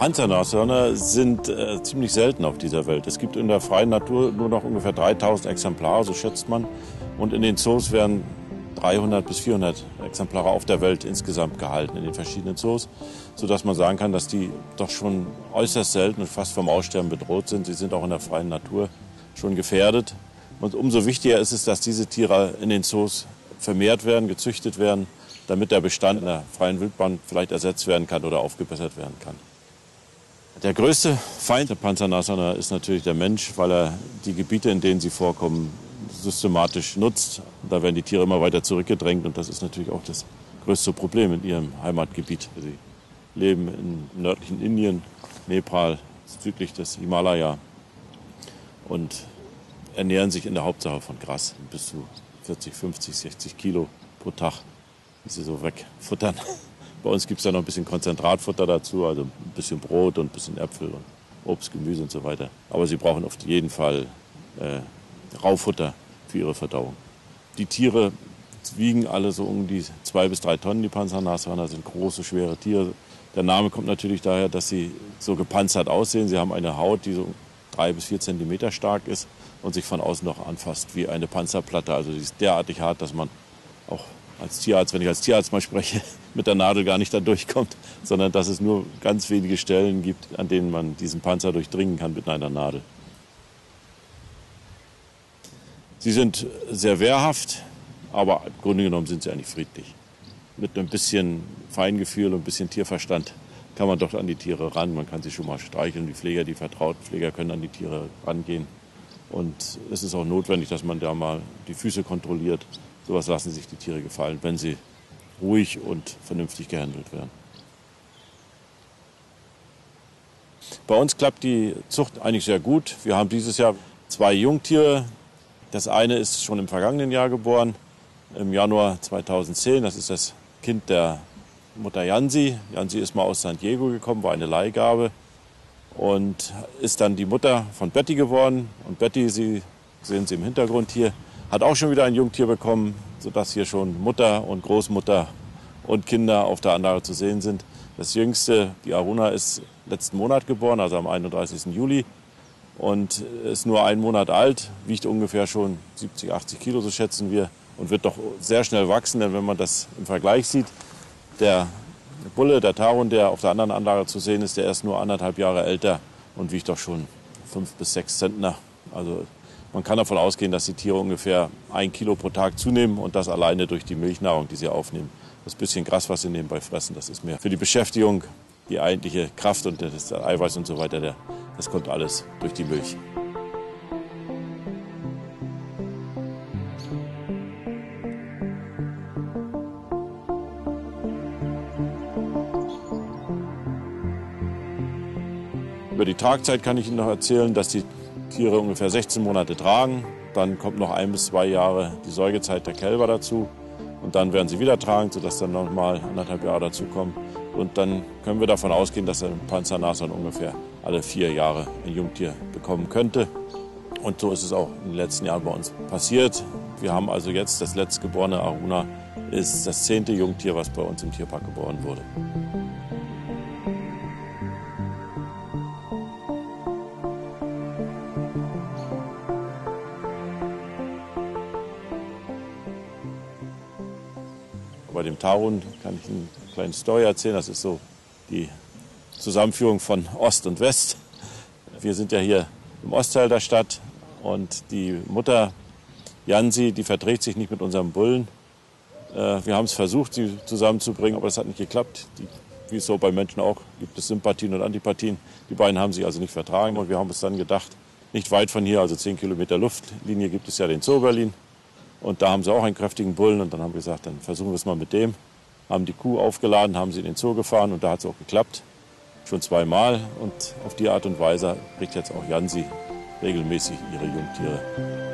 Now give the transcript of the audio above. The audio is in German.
Panzernashörner sind ziemlich selten auf dieser Welt. Es gibt in der freien Natur nur noch ungefähr 3000 Exemplare, so schätzt man. Und in den Zoos werden 300 bis 400 Exemplare auf der Welt insgesamt gehalten, in den verschiedenen Zoos, sodass man sagen kann, dass die doch schon äußerst selten und fast vom Aussterben bedroht sind. Sie sind auch in der freien Natur schon gefährdet. Und umso wichtiger ist es, dass diese Tiere in den Zoos vermehrt werden, gezüchtet werden, damit der Bestand in der freien Wildbahn vielleicht ersetzt werden kann oder aufgebessert werden kann. Der größte Feind der Panzernashörner ist natürlich der Mensch, weil er die Gebiete, in denen sie vorkommen, systematisch nutzt. Da werden die Tiere immer weiter zurückgedrängt und das ist natürlich auch das größte Problem in ihrem Heimatgebiet. Sie leben im nördlichen Indien, Nepal, südlich des Himalaya und ernähren sich in der Hauptsache von Gras, bis zu 40, 50, 60 Kilo pro Tag, die sie so wegfuttern. Bei uns gibt es ja noch ein bisschen Konzentratfutter dazu, also ein bisschen Brot und ein bisschen Äpfel und Obst, Gemüse und so weiter. Aber sie brauchen auf jeden Fall Raufutter für ihre Verdauung. Die Tiere wiegen alle so um die 2 bis 3 Tonnen. Die Panzernashörner sind große, schwere Tiere. Der Name kommt natürlich daher, dass sie so gepanzert aussehen. Sie haben eine Haut, die so 3 bis 4 Zentimeter stark ist und sich von außen noch anfasst wie eine Panzerplatte. Also sie ist derartig hart, dass man auch als Tierarzt, wenn ich als Tierarzt mal spreche, mit der Nadel gar nicht da durchkommt, sondern dass es nur ganz wenige Stellen gibt, an denen man diesen Panzer durchdringen kann mit einer Nadel. Sie sind sehr wehrhaft, aber im Grunde genommen sind sie eigentlich friedlich. Mit ein bisschen Feingefühl und ein bisschen Tierverstand kann man doch an die Tiere ran. Man kann sie schon mal streicheln. Die Pfleger, die vertrauten Pfleger können an die Tiere rangehen. Und es ist auch notwendig, dass man da mal die Füße kontrolliert. Sowas lassen sich die Tiere gefallen, wenn sie ruhig und vernünftig gehandelt werden. Bei uns klappt die Zucht eigentlich sehr gut. Wir haben dieses Jahr 2 Jungtiere. Das eine ist schon im vergangenen Jahr geboren, im Januar 2010. Das ist das Kind der Mutter Jansi. Jansi ist mal aus San Diego gekommen, war eine Leihgabe und ist dann die Mutter von Betty geworden. Und Betty, Sie sehen sie im Hintergrund hier, hat auch schon wieder ein Jungtier bekommen, sodass hier schon Mutter und Großmutter und Kinder auf der Anlage zu sehen sind. Das jüngste, die Aruna, ist letzten Monat geboren, also am 31. Juli. Und ist nur 1 Monat alt, wiegt ungefähr schon 70, 80 Kilo, so schätzen wir. Und wird doch sehr schnell wachsen, denn wenn man das im Vergleich sieht, der Bulle, der Tarun, der auf der anderen Anlage zu sehen ist, der ist nur 1,5 Jahre älter und wiegt doch schon 5 bis 6 Zentner. Also man kann davon ausgehen, dass die Tiere ungefähr 1 Kilo pro Tag zunehmen und das alleine durch die Milchnahrung, die sie aufnehmen. Das bisschen Gras, was sie nebenbei fressen, das ist mehr für die Beschäftigung. Die eigentliche Kraft und das Eiweiß und so weiter, das kommt alles durch die Milch. Über die Tragzeit kann ich Ihnen noch erzählen, dass die Tiere ungefähr 16 Monate tragen. Dann kommt noch 1 bis 2 Jahre die Säugezeit der Kälber dazu. Und dann werden sie wieder tragen, sodass dann noch mal 1,5 Jahre dazukommen. Und dann können wir davon ausgehen, dass ein Panzernashorn ungefähr alle 4 Jahre ein Jungtier bekommen könnte. Und so ist es auch in den letzten Jahren bei uns passiert. Wir haben also jetzt das letztgeborene Aruna, ist das 10. Jungtier, was bei uns im Tierpark geboren wurde. Bei dem Tarun kann ich Ihnen eine kleine Story erzählen. Das ist so die Zusammenführung von Ost und West. Wir sind ja hier im Ostteil der Stadt und die Mutter Jansi, die verträgt sich nicht mit unserem Bullen. Wir haben es versucht, sie zusammenzubringen, aber es hat nicht geklappt. Wie es so bei Menschen auch, gibt es Sympathien und Antipathien. Die beiden haben sich also nicht vertragen und wir haben uns dann gedacht, nicht weit von hier, also 10 Kilometer Luftlinie, gibt es ja den Zoo Berlin. Und da haben sie auch einen kräftigen Bullen und dann haben wir gesagt, dann versuchen wir es mal mit dem. Haben die Kuh aufgeladen, haben sie in den Zoo gefahren und da hat es auch geklappt. Schon 2-mal und auf die Art und Weise kriegt jetzt auch Jansi regelmäßig ihre Jungtiere.